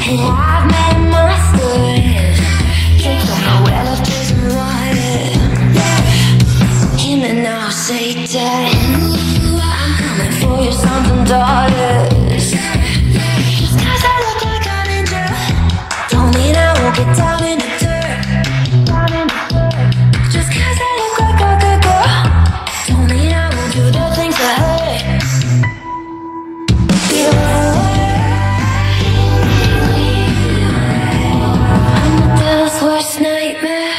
And I've made my stories. Don't know where left is and right. Him and now Satan, I'm coming for your sons and daughters. Just 'cause I look like an angel don't mean I won't get down in the dirt. Just 'cause I look like a good girl don't mean I won't do the things that hurt. I'm the devil's worst nightmare.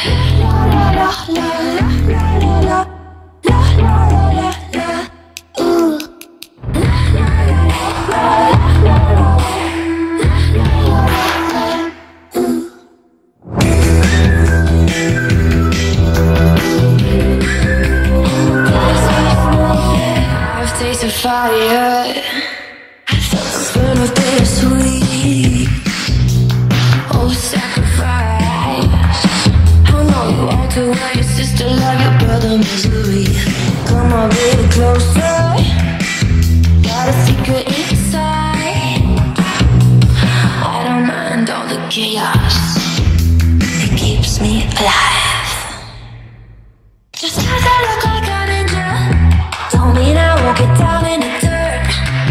Tasted fire, I felt the burn of bittersweet. Oh, sacrifice. I know you walked away, your sister love your brother misery. Come on, baby, closer. Got a secret inside. I don't mind all the chaos, it keeps me alive. Just 'cause I look like an angel don't mean I won't get down in the dirt.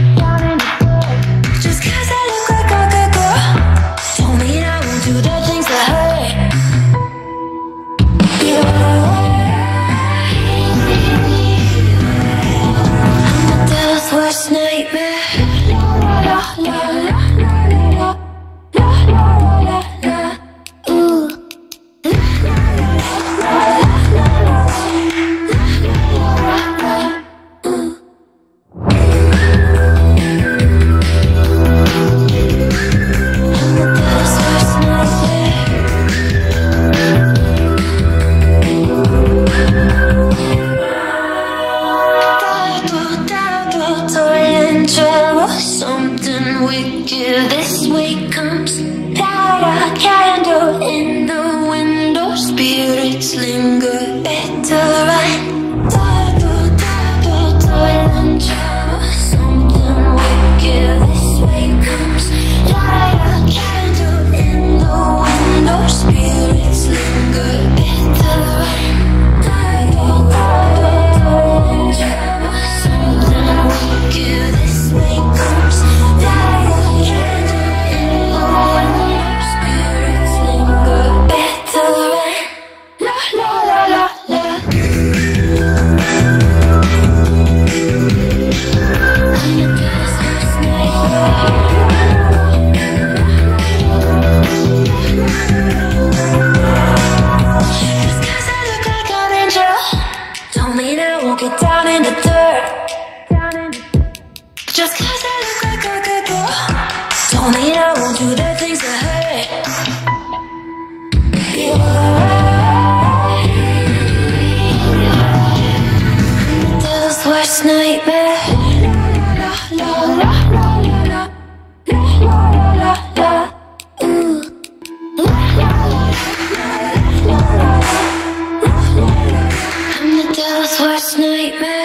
Just 'cause I look like a good girl don't mean I won't do the things that hurt. I'm the devil's worst nightmare. Something wicked this way comes. Light a candle in the window. Spirits linger, better run. Double, double, toil and trouble. Something wicked this way comes. Light a candle in the window. Spirits linger, better run. Double, double, toil and trouble. Something wicked this way comes. Get down in the dirt. Just 'cause I look like a good girl don't mean I won't do the things that hurt. I'm the devil's worst nightmare. I'm the devil's worst nightmare.